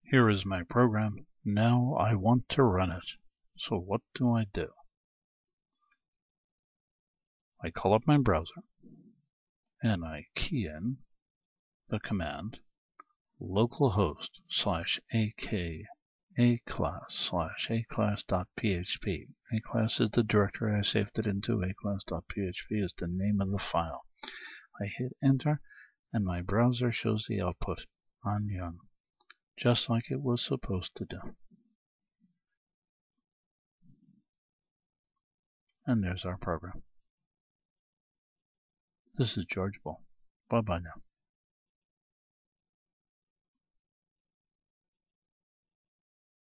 Here is my program. Now I want to run it. So what do? I call up my browser and I key in the command localhost/ak aclass/aclass.php. aclass is the directory I saved it into. aclass.php is the name of the file. I hit enter and my browser shows the output on young, just like it was supposed to do. And there's our program. This is George Boole. Bye-bye now.